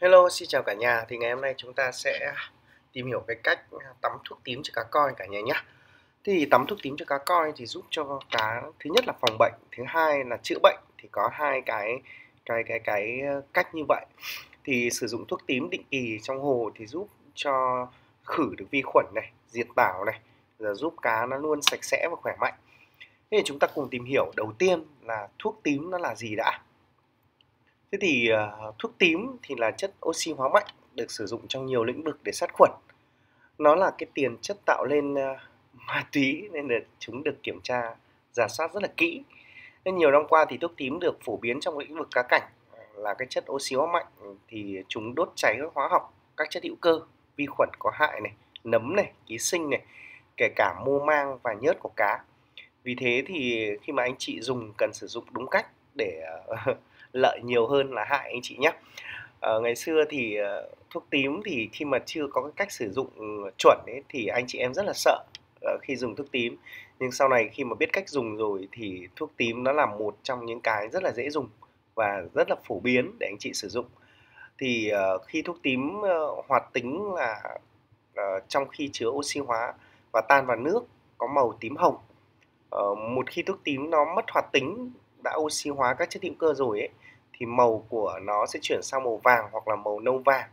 Hello, xin chào cả nhà. Thì ngày hôm nay chúng ta sẽ tìm hiểu cái cách tắm thuốc tím cho cá coi cả nhà nhé. Thì tắm thuốc tím cho cá coi thì giúp cho cá thứ nhất là phòng bệnh, thứ hai là chữa bệnh. Thì có hai cái cách như vậy. Thì sử dụng thuốc tím định kỳ trong hồ thì giúp cho khử được vi khuẩn này, diệt tảo này, rồi giúp cá nó luôn sạch sẽ và khỏe mạnh. Thế thì chúng ta cùng tìm hiểu đầu tiên là thuốc tím nó là gì đã. Thế thì thuốc tím thì là chất oxy hóa mạnh được sử dụng trong nhiều lĩnh vực để sát khuẩn. Nó là cái tiền chất tạo lên ma túy nên là chúng được kiểm tra, rà soát rất là kỹ. Nên nhiều năm qua thì thuốc tím được phổ biến trong lĩnh vực cá cảnh là cái chất oxy hóa mạnh, thì chúng đốt cháy hóa học các chất hữu cơ, vi khuẩn có hại này, nấm này, ký sinh này, kể cả mô mang và nhớt của cá. Vì thế thì khi mà anh chị dùng cần sử dụng đúng cách để lợi nhiều hơn là hại anh chị nhé. Ngày xưa thì thuốc tím thì khi mà chưa có cái cách sử dụng chuẩn ấy, thì anh chị em rất là sợ khi dùng thuốc tím. Nhưng sau này khi mà biết cách dùng rồi thì thuốc tím nó là một trong những cái rất là dễ dùng và rất là phổ biến để anh chị sử dụng. Thì khi thuốc tím hoạt tính là trong khi chứa oxy hóa và tan vào nước có màu tím hồng. Một khi thuốc tím nó mất hoạt tính, đã oxy hóa các chất hữu cơ rồi ấy, thì màu của nó sẽ chuyển sang màu vàng hoặc là màu nâu vàng.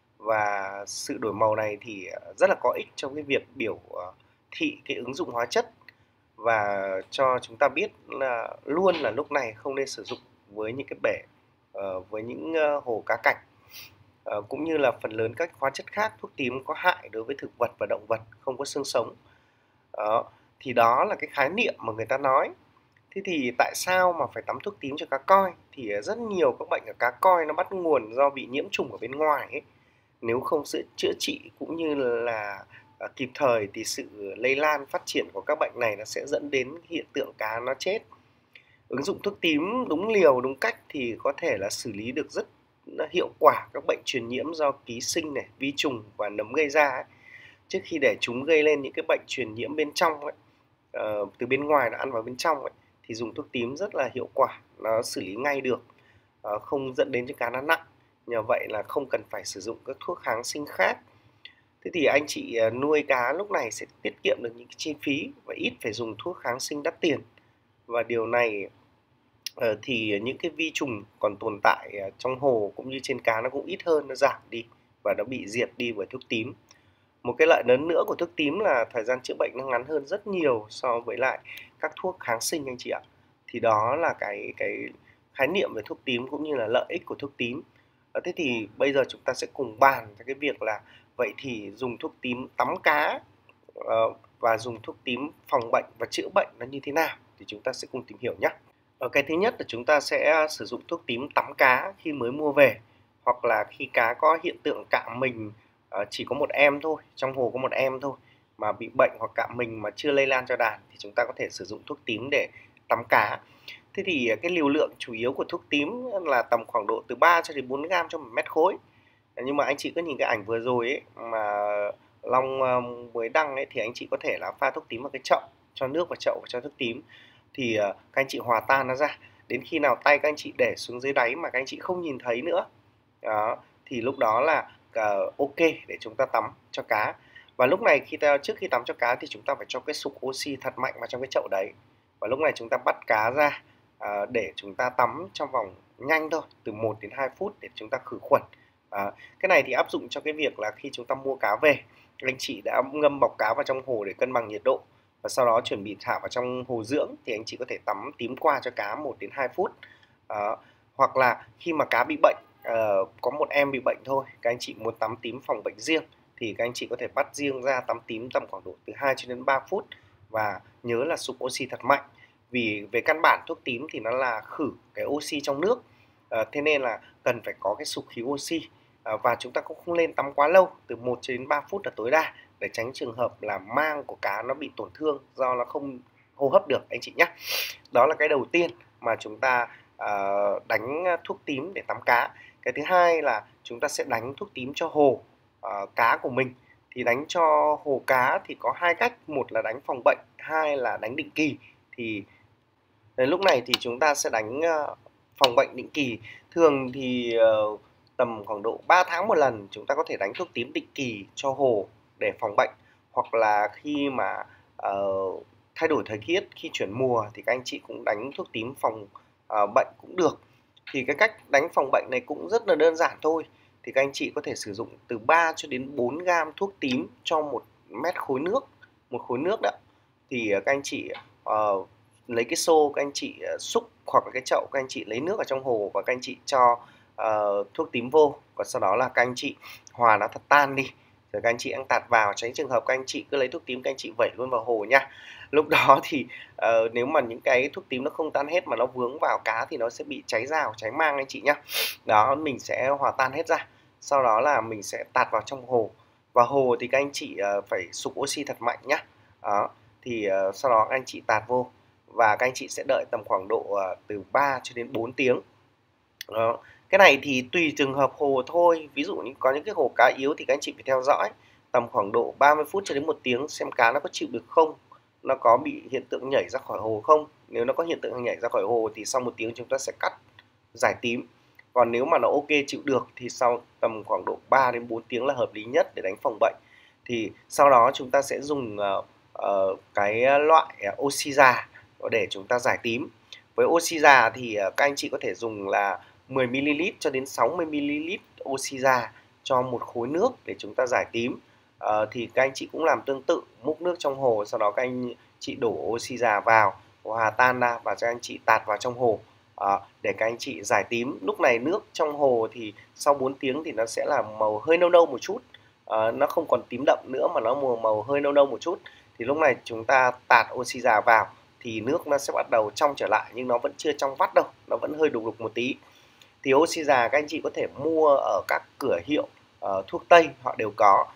Và sự đổi màu này thì rất là có ích trong cái việc biểu thị cái ứng dụng hóa chất và cho chúng ta biết là luôn là lúc này không nên sử dụng với những cái bể, với những hồ cá cảnh. Cũng như là phần lớn các hóa chất khác, thuốc tím có hại đối với thực vật và động vật không có xương sống. Đó, thì đó là cái khái niệm mà người ta nói. Thế thì tại sao mà phải tắm thuốc tím cho cá coi? Thì rất nhiều các bệnh ở cá coi nó bắt nguồn do bị nhiễm trùng ở bên ngoài ấy. Nếu không sự chữa trị cũng như là kịp thời thì sự lây lan phát triển của các bệnh này nó sẽ dẫn đến hiện tượng cá nó chết. Ứng dụng thuốc tím đúng liều, đúng cách thì có thể là xử lý được rất hiệu quả các bệnh truyền nhiễm do ký sinh này, vi trùng và nấm gây ra ấy. Trước khi để chúng gây lên những cái bệnh truyền nhiễm bên trong ấy, từ bên ngoài nó ăn vào bên trong ấy, thì dùng thuốc tím rất là hiệu quả, nó xử lý ngay được, không dẫn đến cho cá nó nặng. Nhờ vậy là không cần phải sử dụng các thuốc kháng sinh khác. Thế thì anh chị nuôi cá lúc này sẽ tiết kiệm được những cái chi phí và ít phải dùng thuốc kháng sinh đắt tiền. Và điều này thì những cái vi trùng còn tồn tại trong hồ cũng như trên cá nó cũng ít hơn, nó giảm đi và nó bị diệt đi bởi thuốc tím. Một cái lợi lớn nữa của thuốc tím là thời gian chữa bệnh nó ngắn hơn rất nhiều so với lại các thuốc kháng sinh anh chị ạ. Thì đó là cái khái niệm về thuốc tím cũng như là lợi ích của thuốc tím. Thế thì bây giờ chúng ta sẽ cùng bàn về cái việc là vậy thì dùng thuốc tím tắm cá và dùng thuốc tím phòng bệnh và chữa bệnh nó như thế nào, thì chúng ta sẽ cùng tìm hiểu nhé. Cái thứ nhất là chúng ta sẽ sử dụng thuốc tím tắm cá khi mới mua về, hoặc là khi cá có hiện tượng cạn mình, chỉ có một em thôi, trong hồ có một em thôi mà bị bệnh hoặc cạn mình mà chưa lây lan cho đàn, thì chúng ta có thể sử dụng thuốc tím để tắm cá. Thế thì cái liều lượng chủ yếu của thuốc tím là tầm khoảng độ từ 3 cho đến 4 gram cho 1 mét khối. Nhưng mà anh chị có nhìn cái ảnh vừa rồi ấy mà Long mới đăng ấy, thì anh chị có thể là pha thuốc tím vào cái chậu, cho nước vào chậu và cho thuốc tím, thì các anh chị hòa tan nó ra đến khi nào tay các anh chị để xuống dưới đáy mà các anh chị không nhìn thấy nữa. Đó, thì lúc đó là ok để chúng ta tắm cho cá. Và lúc này trước khi tắm cho cá thì chúng ta phải cho cái sục oxy thật mạnh vào trong cái chậu đấy. Và lúc này chúng ta bắt cá ra để chúng ta tắm trong vòng nhanh thôi, từ 1 đến 2 phút để chúng ta khử khuẩn. Cái này thì áp dụng cho cái việc là khi chúng ta mua cá về, anh chị đã ngâm bọc cá vào trong hồ để cân bằng nhiệt độ và sau đó chuẩn bị thả vào trong hồ dưỡng, thì anh chị có thể tắm tím qua cho cá 1 đến 2 phút. Hoặc là khi mà cá bị bệnh, có một em bị bệnh thôi, các anh chị muốn tắm tím phòng bệnh riêng thì các anh chị có thể bắt riêng ra tắm tím tầm khoảng độ từ 2 cho đến 3 phút và nhớ là sục oxy thật mạnh. Vì về căn bản thuốc tím thì nó là khử cái oxy trong nước, thế nên là cần phải có cái sục khí oxy. Và chúng ta cũng không nên tắm quá lâu, từ 1 cho đến 3 phút là tối đa, để tránh trường hợp là mang của cá nó bị tổn thương do nó không hô hấp được anh chị nhé. Đó là cái đầu tiên mà chúng ta đánh thuốc tím để tắm cá. Cái thứ hai là chúng ta sẽ đánh thuốc tím cho hồ cá của mình. Thì đánh cho hồ cá thì có hai cách, một là đánh phòng bệnh, hai là đánh định kỳ. Thì đến lúc này thì chúng ta sẽ đánh phòng bệnh định kỳ. Thường thì tầm khoảng độ 3 tháng một lần chúng ta có thể đánh thuốc tím định kỳ cho hồ để phòng bệnh, hoặc là khi mà thay đổi thời tiết, khi chuyển mùa thì các anh chị cũng đánh thuốc tím phòng bệnh cũng được. Thì cái cách đánh phòng bệnh này cũng rất là đơn giản thôi. Thì các anh chị có thể sử dụng từ 3 cho đến 4 gam thuốc tím cho 1 mét khối nước, một khối nước đó. Thì các anh chị lấy cái xô, các anh chị xúc, hoặc là cái chậu, các anh chị lấy nước ở trong hồ và các anh chị cho thuốc tím vô, và sau đó là các anh chị hòa nó thật tan đi, rồi các anh chị ăn tạt vào, tránh trường hợp các anh chị cứ lấy thuốc tím các anh chị vẩy luôn vào hồ nha. Lúc đó thì nếu mà những cái thuốc tím nó không tan hết mà nó vướng vào cá thì nó sẽ bị cháy rào, cháy mang anh chị nhá. Đó, mình sẽ hòa tan hết ra, sau đó là mình sẽ tạt vào trong hồ. Và hồ thì các anh chị phải sục oxy thật mạnh nhá. Đó, thì sau đó các anh chị tạt vô và các anh chị sẽ đợi tầm khoảng độ từ 3 cho đến 4 tiếng. Đó. Cái này thì tùy trường hợp hồ thôi. Ví dụ như có những cái hồ cá yếu thì các anh chị phải theo dõi tầm khoảng độ 30 phút cho đến 1 tiếng xem cá nó có chịu được không, nó có bị hiện tượng nhảy ra khỏi hồ không. Nếu nó có hiện tượng nhảy ra khỏi hồ thì sau 1 tiếng chúng ta sẽ cắt giải tím. Còn nếu mà nó ok chịu được thì sau tầm khoảng độ 3 đến 4 tiếng là hợp lý nhất để đánh phòng bệnh. Thì sau đó chúng ta sẽ dùng cái loại oxy già để chúng ta giải tím. Với oxy già thì các anh chị có thể dùng là 10ml cho đến 60ml oxy già cho một khối nước để chúng ta giải tím. Thì các anh chị cũng làm tương tự, múc nước trong hồ, sau đó các anh chị đổ oxy già vào, hòa tan ra và các anh chị tạt vào trong hồ để các anh chị giải tím. Lúc này nước trong hồ thì sau 4 tiếng thì nó sẽ là màu hơi nâu nâu một chút, nó không còn tím đậm nữa mà nó màu hơi nâu nâu một chút. Thì lúc này chúng ta tạt oxy già vào thì nước nó sẽ bắt đầu trong trở lại, nhưng nó vẫn chưa trong vắt đâu, nó vẫn hơi đục đục một tí. Thì oxy già các anh chị có thể mua ở các cửa hiệu thuốc tây, họ đều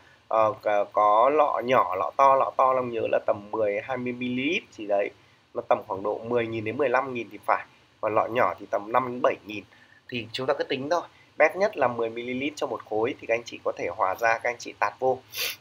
có lọ nhỏ, lọ to em nhớ là tầm 10-20ml gì đấy, nó tầm khoảng độ 10.000 đến 15.000 thì phải, còn lọ nhỏ thì tầm 5 đến 7.000. Thì chúng ta cứ tính thôi, bé nhất là 10ml cho một khối thì các anh chị có thể hòa ra, các anh chị tạt vô.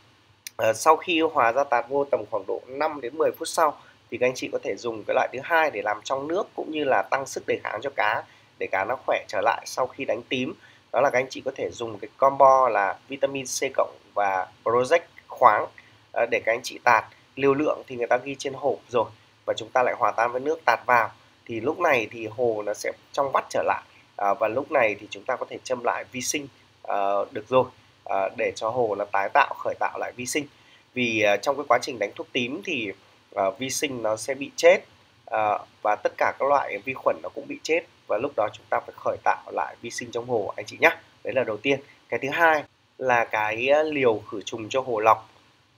Sau khi hòa ra tạt vô tầm khoảng độ 5 đến 10 phút sau thì các anh chị có thể dùng cái loại thứ hai để làm trong nước, cũng như là tăng sức đề kháng cho cá để cá nó khỏe trở lại sau khi đánh tím. Đó là các anh chị có thể dùng cái combo là vitamin C cộng và Project khoáng để các anh chị tạt. Liều lượng thì người ta ghi trên hộp rồi, và chúng ta lại hòa tan với nước tạt vào. Thì lúc này thì hồ nó sẽ trong vắt trở lại, và lúc này thì chúng ta có thể châm lại vi sinh được rồi, để cho hồ nó tái tạo, khởi tạo lại vi sinh. Vì trong cái quá trình đánh thuốc tím thì vi sinh nó sẽ bị chết, và tất cả các loại vi khuẩn nó cũng bị chết, và lúc đó chúng ta phải khởi tạo lại vi sinh trong hồ anh chị nhé. Đấy là đầu tiên. Cái thứ hai là cái liều khử trùng cho hồ lọc.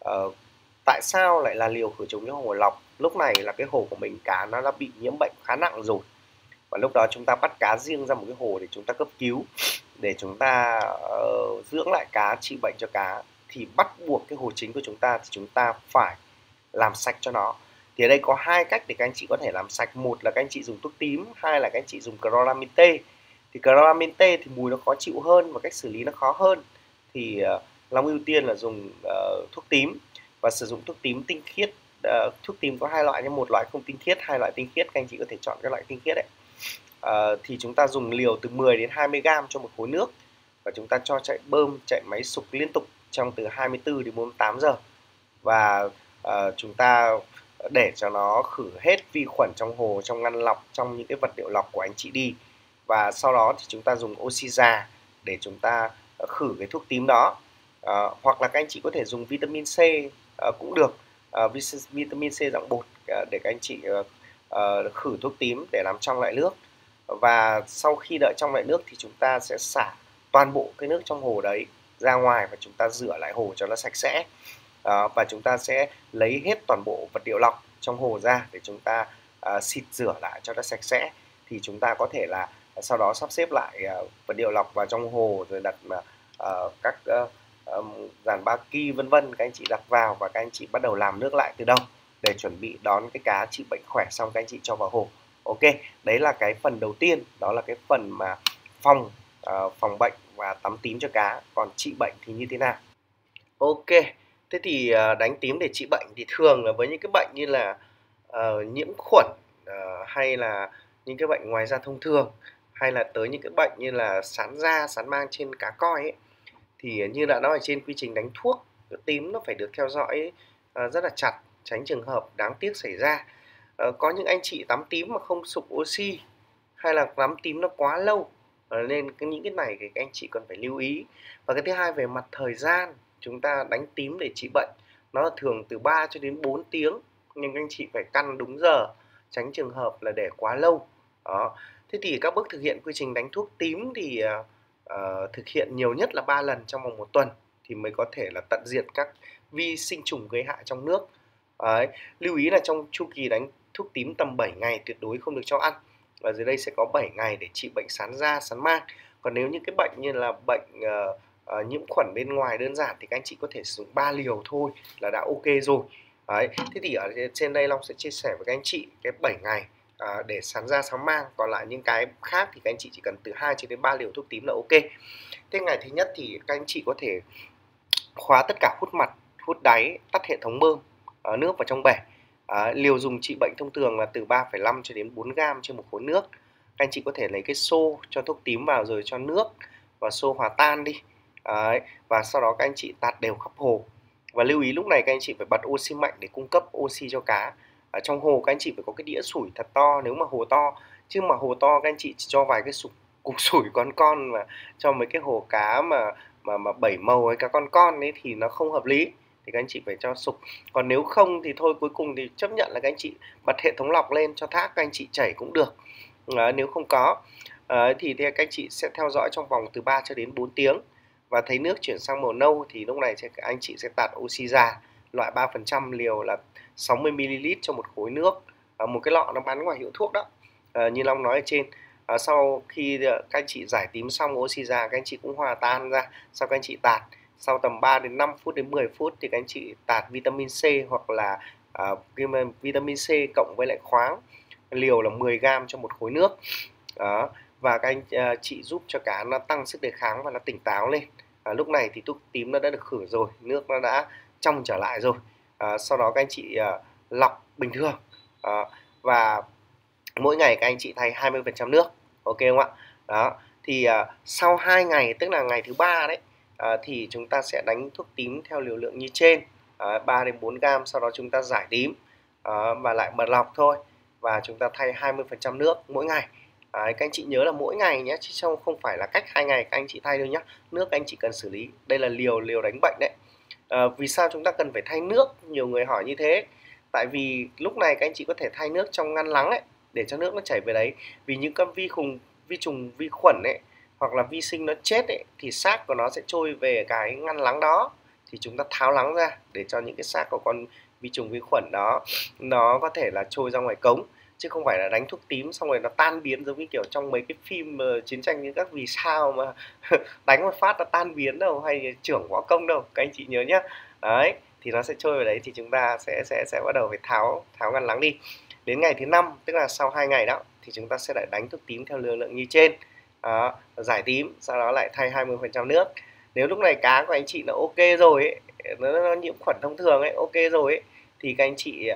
Tại sao lại là liều khử trùng cho hồ lọc? Lúc này là cái hồ của mình cá nó đã bị nhiễm bệnh khá nặng rồi, và lúc đó chúng ta bắt cá riêng ra một cái hồ để chúng ta cấp cứu, để chúng ta dưỡng lại cá, trị bệnh cho cá, thì bắt buộc cái hồ chính của chúng ta thì chúng ta phải làm sạch cho nó. Thì ở đây có hai cách để các anh chị có thể làm sạch. Một là các anh chị dùng thuốc tím, hai là các anh chị dùng chloramin T. Thì chloramin T thì mùi nó khó chịu hơn và cách xử lý nó khó hơn, thì Long ưu tiên là dùng thuốc tím và sử dụng thuốc tím tinh khiết. Thuốc tím có hai loại nhé, một loại không tinh khiết, hai loại tinh khiết, các anh chị có thể chọn cái loại tinh khiết đấy. Thì chúng ta dùng liều từ 10 đến 20 gram cho một khối nước, và chúng ta cho chạy bơm, chạy máy sục liên tục trong từ 24 đến 48 giờ, và chúng ta để cho nó khử hết vi khuẩn trong hồ, trong ngăn lọc, trong những cái vật liệu lọc của anh chị đi. Và sau đó thì chúng ta dùng oxy già để chúng ta khử cái thuốc tím đó. Hoặc là các anh chị có thể dùng vitamin C cũng được, vitamin C dạng bột để các anh chị khử thuốc tím để làm trong lại nước. Và sau khi đợi trong lại nước thì chúng ta sẽ xả toàn bộ cái nước trong hồ đấy ra ngoài, và chúng ta rửa lại hồ cho nó sạch sẽ. Và chúng ta sẽ lấy hết toàn bộ vật liệu lọc trong hồ ra để chúng ta xịt rửa lại cho nó sạch sẽ. Thì chúng ta có thể là sau đó sắp xếp lại vật liệu lọc vào trong hồ, rồi đặt các dàn ba ki vân vân, các anh chị đặt vào và các anh chị bắt đầu làm nước lại từ đầu để chuẩn bị đón cái cá trị bệnh khỏe xong các anh chị cho vào hồ. Ok, đấy là cái phần đầu tiên, đó là cái phần mà phòng bệnh và tắm tím cho cá. Còn trị bệnh thì như thế nào? Ok, thế thì đánh tím để trị bệnh thì thường là với những cái bệnh như là nhiễm khuẩn, hay là những cái bệnh ngoài da thông thường, hay là tới những cái bệnh như là sán da, sán mang trên cá coi ấy, thì như đã nói ở trên, quy trình đánh thuốc tím nó phải được theo dõi rất là chặt, tránh trường hợp đáng tiếc xảy ra. Có những anh chị tắm tím mà không sục oxy, hay là tắm tím nó quá lâu, nên những cái này thì các anh chị cần phải lưu ý. Và cái thứ hai, về mặt thời gian chúng ta đánh tím để trị bệnh, nó là thường từ 3 cho đến 4 tiếng, nhưng các anh chị phải căn đúng giờ, tránh trường hợp là để quá lâu. Đó. Thế thì các bước thực hiện quy trình đánh thuốc tím thì thực hiện nhiều nhất là 3 lần trong vòng 1 tuần thì mới có thể là tận diệt các vi sinh trùng gây hại trong nước. Đấy. Lưu ý là trong chu kỳ đánh thuốc tím tầm 7 ngày tuyệt đối không được cho ăn. Ở dưới đây sẽ có 7 ngày để trị bệnh sán da, sán mang. Còn nếu những cái bệnh như là bệnh nhiễm khuẩn bên ngoài đơn giản thì các anh chị có thể sử dụng 3 liều thôi là đã ok rồi. Đấy. Thế thì ở trên đây Long sẽ chia sẻ với các anh chị cái 7 ngày để sán da, sán mang. Còn lại những cái khác thì các anh chị chỉ cần từ 2 cho đến 3 liều thuốc tím là ok. Thế ngày thứ nhất thì các anh chị có thể khóa tất cả hút mặt, hút đáy, tắt hệ thống bơm nước vào trong bể. Liều dùng trị bệnh thông thường là từ 3,5 cho đến 4 gram trên một khối nước. Các anh chị có thể lấy cái xô cho thuốc tím vào rồi cho nước và xô hòa tan đi. Và sau đó các anh chị tạt đều khắp hồ. Và lưu ý lúc này các anh chị phải bật oxy mạnh để cung cấp oxy cho cá. Ở trong hồ các anh chị phải có cái đĩa sủi thật to nếu mà hồ to. Chứ mà hồ to các anh chị chỉ cho vài cái cục sủi con mà cho mấy cái hồ cá mà 7 màu hay cá con ấy thì nó không hợp lý, thì các anh chị phải cho sục. Còn nếu không thì thôi, cuối cùng thì chấp nhận là các anh chị bật hệ thống lọc lên cho thác, các anh chị chảy cũng được. Nếu không có thì các anh chị sẽ theo dõi trong vòng từ 3 cho đến 4 tiếng và thấy nước chuyển sang màu nâu thì lúc này anh chị sẽ tạt oxy già loại 3%, liều là 60 ml cho một khối nước. Một cái lọ nó bán ngoài hiệu thuốc đó, như Long nói ở trên. Sau khi các anh chị giải tím xong oxy già, các anh chị cũng hòa tan ra, sau các anh chị tạt sau tầm 3 đến 5 phút đến 10 phút thì các anh chị tạt vitamin C hoặc là vitamin C cộng với lại khoáng, liều là 10 gram cho một khối nước. Đó. Và các anh chị giúp cho cá nó tăng sức đề kháng và nó tỉnh táo lên. Lúc này thì thuốc tím nó đã được khử rồi, nước nó đã trong trở lại rồi. Sau đó các anh chị lọc bình thường. Và mỗi ngày các anh chị thay 20% nước, ok không ạ? Đó. Thì sau 2 ngày, tức là ngày thứ 3 đấy, thì chúng ta sẽ đánh thuốc tím theo liều lượng như trên, 3 đến 4 gram, sau đó chúng ta giải tím và lại bật lọc thôi, và chúng ta thay 20% nước mỗi ngày. Các anh chị nhớ là mỗi ngày nhé, chứ không phải là cách 2 ngày các anh chị thay đâu nhé. Nước các anh chị cần xử lý, đây là liều đánh bệnh đấy. Vì sao chúng ta cần phải thay nước? Nhiều người hỏi như thế. Tại vì lúc này các anh chị có thể thay nước trong ngăn lắng ấy, để cho nước nó chảy về đấy. Vì những con vi trùng, vi khuẩn ấy, hoặc là vi sinh nó chết ấy, thì xác của nó sẽ trôi về cái ngăn lắng đó. Thì chúng ta tháo lắng ra để cho những cái xác của con vi trùng, vi khuẩn đó nó có thể là trôi ra ngoài cống, chứ không phải là đánh thuốc tím xong rồi nó tan biến giống như kiểu trong mấy cái phim chiến tranh như các vì sao mà đánh một phát nó tan biến đâu, hay trưởng võ công đâu, các anh chị nhớ nhá. Đấy, thì nó sẽ trôi vào đấy, thì chúng ta sẽ bắt đầu phải tháo ngăn lắng đi. Đến ngày thứ 5, tức là sau 2 ngày đó, thì chúng ta sẽ lại đánh thuốc tím theo liều lượng như trên. Giải tím, sau đó lại thay 20% nước. Nếu lúc này cá của anh chị nó ok rồi ấy, nó nhiễm khuẩn thông thường ấy, ok rồi ấy, thì các anh chị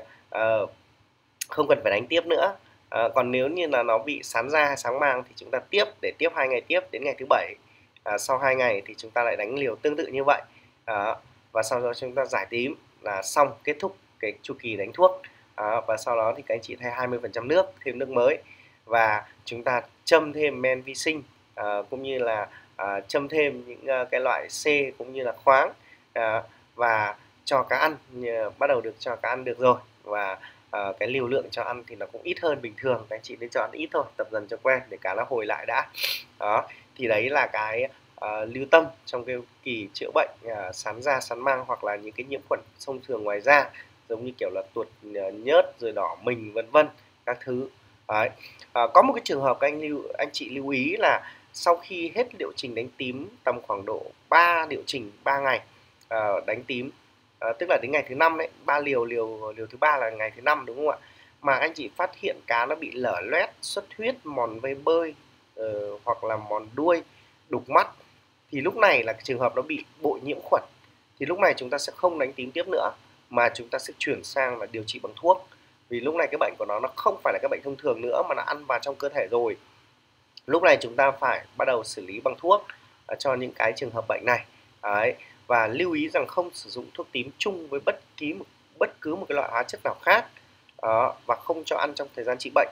không cần phải đánh tiếp nữa. Còn nếu như là nó bị sán da, sán mang thì chúng ta để tiếp 2 ngày tiếp đến ngày thứ 7. Sau 2 ngày thì chúng ta lại đánh liều tương tự như vậy. Và sau đó chúng ta giải tím là xong, kết thúc cái chu kỳ đánh thuốc. Và sau đó thì các anh chị thay 20% nước, thêm nước mới, và chúng ta châm thêm men vi sinh, cũng như là châm thêm những cái loại C cũng như là khoáng, và cho cá ăn, bắt đầu được cho cá ăn được rồi. Và cái liều lượng cho ăn thì nó cũng ít hơn bình thường, các anh chị nên cho ăn ít thôi, tập dần cho quen để cá nó hồi lại đã. Đó, thì đấy là cái lưu tâm trong cái kỳ chữa bệnh sán da, sán mang hoặc là những cái nhiễm khuẩn thông thường ngoài da, giống như kiểu là tuột nhớt rồi đỏ mình vân vân các thứ. Đấy. Có một cái trường hợp các anh chị lưu ý là sau khi hết liệu trình đánh tím tầm khoảng độ 3 liệu trình 3 ngày đánh tím, tức là đến ngày thứ 5 đấy, 3 liều thứ 3 là ngày thứ 5 đúng không ạ? Mà anh chị phát hiện cá nó bị lở loét, xuất huyết, mòn vây bơi, hoặc là mòn đuôi, đục mắt, thì lúc này là trường hợp nó bị bội nhiễm khuẩn. Thì lúc này chúng ta sẽ không đánh tím tiếp nữa, mà chúng ta sẽ chuyển sang là điều trị bằng thuốc. Vì lúc này cái bệnh của nó không phải là cái bệnh thông thường nữa, mà nó ăn vào trong cơ thể rồi. Lúc này chúng ta phải bắt đầu xử lý bằng thuốc cho những cái trường hợp bệnh này. Đấy. Và lưu ý rằng không sử dụng thuốc tím chung với bất cứ một cái loại hóa chất nào khác. Đó. Và không cho ăn trong thời gian trị bệnh.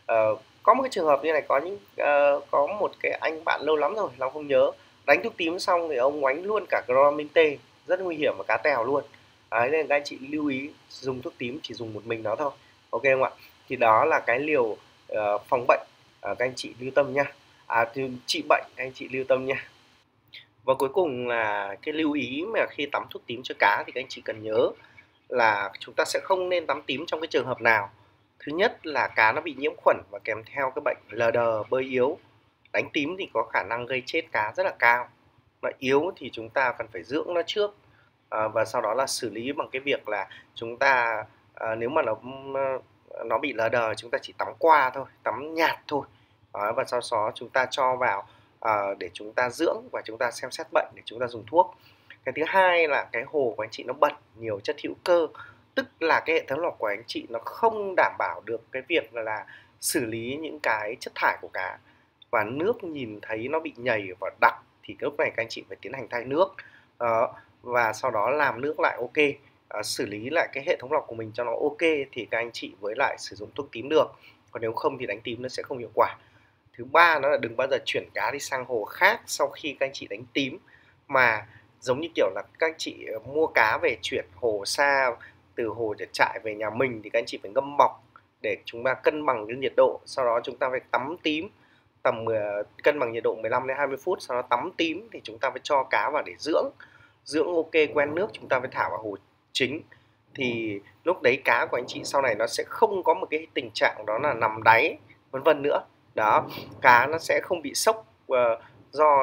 Có một cái trường hợp như này, có một cái anh bạn lâu lắm rồi, Long không nhớ, đánh thuốc tím xong thì ông oánh luôn cả chloramin T, rất nguy hiểm và cá tèo luôn. Đấy, nên các anh chị lưu ý dùng thuốc tím chỉ dùng một mình nó thôi, ok không ạ? Thì đó là cái liều phòng bệnh, các anh chị lưu tâm nha. Trị bệnh các anh chị lưu tâm nha. Và cuối cùng là cái lưu ý mà khi tắm thuốc tím cho cá thì các anh chị cần nhớ là chúng ta sẽ không nên tắm tím trong cái trường hợp nào. Thứ nhất là cá nó bị nhiễm khuẩn và kèm theo cái bệnh lờ đờ, bơi yếu. Đánh tím thì có khả năng gây chết cá rất là cao. Nó yếu thì chúng ta cần phải dưỡng nó trước, và sau đó là xử lý bằng cái việc là chúng ta nếu mà nó bị lờ đờ, chúng ta chỉ tắm qua thôi, tắm nhạt thôi. Và sau đó chúng ta cho vào để chúng ta dưỡng và chúng ta xem xét bệnh để chúng ta dùng thuốc. Cái thứ hai là cái hồ của anh chị nó bẩn nhiều chất hữu cơ, tức là cái hệ thống lọc của anh chị nó không đảm bảo được cái việc là xử lý những cái chất thải của cá, và nước nhìn thấy nó bị nhầy và đặc thì lúc này các anh chị phải tiến hành thay nước, và sau đó làm nước lại ok, xử lý lại cái hệ thống lọc của mình cho nó ok thì các anh chị với lại sử dụng thuốc tím được, còn nếu không thì đánh tím nó sẽ không hiệu quả. Thứ ba nó là đừng bao giờ chuyển cá đi sang hồ khác sau khi các anh chị đánh tím, mà giống như kiểu là các anh chị mua cá về chuyển hồ xa, từ hồ để trại về nhà mình thì các anh chị phải ngâm bọc để chúng ta cân bằng cái nhiệt độ, sau đó chúng ta phải tắm tím tầm cân bằng nhiệt độ 15 đến 20 phút, sau đó tắm tím thì chúng ta phải cho cá vào để dưỡng ok quen nước, chúng ta phải thả vào hồ chính, thì lúc đấy cá của anh chị sau này nó sẽ không có một cái tình trạng đó là nằm đáy vân vân nữa. Đó, cá nó sẽ không bị sốc do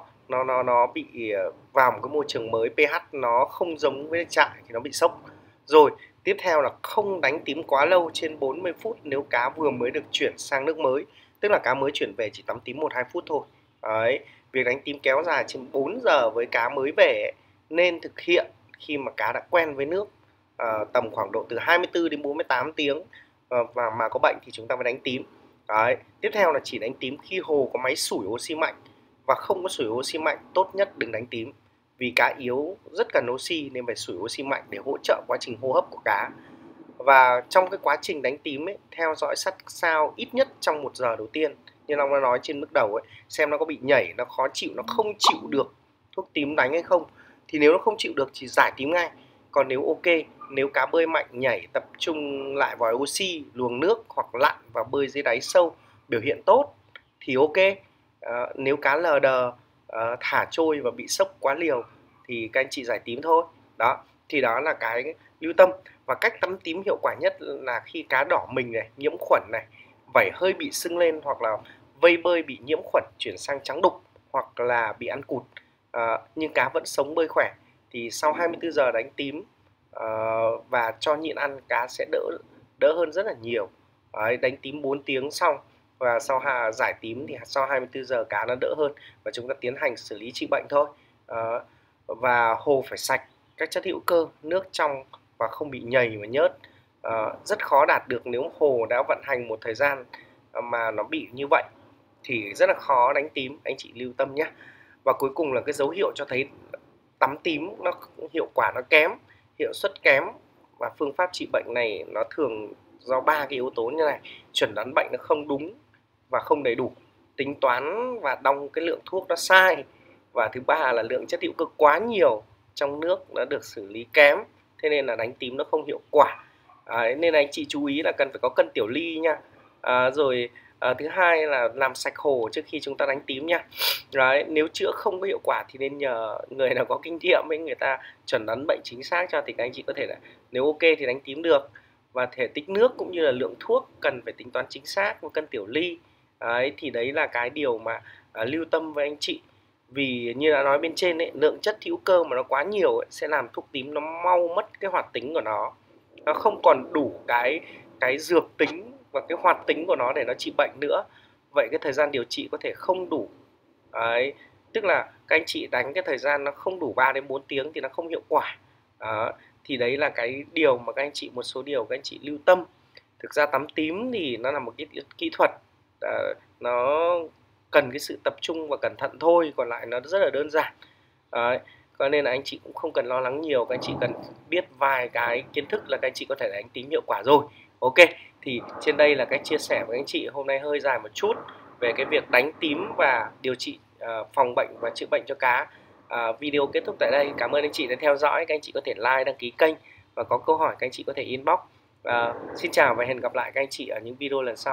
nó bị vào một cái môi trường mới, pH nó không giống với trại thì nó bị sốc. Rồi tiếp theo là không đánh tím quá lâu, trên 40 phút nếu cá vừa mới được chuyển sang nước mới, tức là cá mới chuyển về chỉ tắm tím 1-2 phút thôi. Đấy, việc đánh tím kéo dài trên 4 giờ với cá mới về nên thực hiện khi mà cá đã quen với nước, tầm khoảng độ từ 24 đến 48 tiếng, và mà có bệnh thì chúng ta phải đánh tím. Đấy. Tiếp theo là chỉ đánh tím khi hồ có máy sủi oxy mạnh, và không có sủi oxy mạnh tốt nhất đừng đánh tím, vì cá yếu rất cần oxy nên phải sủi oxy mạnh để hỗ trợ quá trình hô hấp của cá. Và trong cái quá trình đánh tím ấy, theo dõi sát sao ít nhất trong 1 giờ đầu tiên, như Long đã nói trên bước đầu ấy, xem nó có bị nhảy, nó khó chịu, nó không chịu được thuốc tím đánh hay không. Thì nếu nó không chịu được thì giải tím ngay. Còn nếu ok, nếu cá bơi mạnh, nhảy, tập trung lại vòi oxy, luồng nước hoặc lặn và bơi dưới đáy sâu, biểu hiện tốt thì ok. Nếu cá lờ đờ, thả trôi và bị sốc quá liều thì các anh chị giải tím thôi. Đó, thì đó là cái lưu tâm. Và cách tắm tím hiệu quả nhất là khi cá đỏ mình này, nhiễm khuẩn này, vảy hơi bị sưng lên, hoặc là vây bơi bị nhiễm khuẩn chuyển sang trắng đục, hoặc là bị ăn cụt, nhưng cá vẫn sống bơi khỏe, thì sau 24 giờ đánh tím và cho nhịn ăn, cá sẽ đỡ hơn rất là nhiều. Đánh tím 4 tiếng xong và sau giải tím thì sau 24 giờ cá nó đỡ hơn, và chúng ta tiến hành xử lý trị bệnh thôi. Và hồ phải sạch, các chất hữu cơ, nước trong và không bị nhầy và nhớt. Rất khó đạt được nếu hồ đã vận hành một thời gian mà nó bị như vậy thì rất là khó đánh tím, anh chị lưu tâm nhé. Và cuối cùng là cái dấu hiệu cho thấy tắm tím nó hiệu quả nó kém, hiệu suất kém, và phương pháp trị bệnh này nó thường do 3 cái yếu tố như này: chuẩn đoán bệnh nó không đúng và không đầy đủ, tính toán và đong cái lượng thuốc nó sai, và thứ ba là lượng chất hữu cơ quá nhiều trong nước nó được xử lý kém, thế nên là đánh tím nó không hiệu quả. Nên anh chị chú ý là cần phải có cân tiểu ly nha. Rồi thứ hai là làm sạch hồ trước khi chúng ta đánh tím nha. Đấy, nếu chữa không có hiệu quả thì nên nhờ người nào có kinh nghiệm với người ta chuẩn đoán bệnh chính xác cho, thì các anh chị có thể là nếu ok thì đánh tím được. Và thể tích nước cũng như là lượng thuốc cần phải tính toán chính xác và cân tiểu ly. Đấy, thì đấy là cái điều mà lưu tâm với anh chị. Vì như đã nói bên trên ấy, lượng chất hữu cơ mà nó quá nhiều ấy, sẽ làm thuốc tím nó mau mất cái hoạt tính của nó không còn đủ cái dược tính và cái hoạt tính của nó để nó trị bệnh nữa. Vậy cái thời gian điều trị có thể không đủ. Đấy, tức là các anh chị đánh cái thời gian nó không đủ 3 đến 4 tiếng thì nó không hiệu quả. Thì đấy là cái điều mà các anh chị, một số điều các anh chị lưu tâm. Thực ra tắm tím thì nó là một cái kỹ thuật, nó cần cái sự tập trung và cẩn thận thôi, còn lại nó rất là đơn giản. Đấy. Cho nên là anh chị cũng không cần lo lắng nhiều, các anh chị cần biết vài cái kiến thức là các anh chị có thể đánh tím hiệu quả rồi. Ok, thì trên đây là cách chia sẻ với anh chị hôm nay hơi dài một chút về cái việc đánh tím và điều trị phòng bệnh và chữa bệnh cho cá. Video kết thúc tại đây. Cảm ơn anh chị đã theo dõi. Các anh chị có thể like, đăng ký kênh và có câu hỏi các anh chị có thể inbox. Xin chào và hẹn gặp lại các anh chị ở những video lần sau.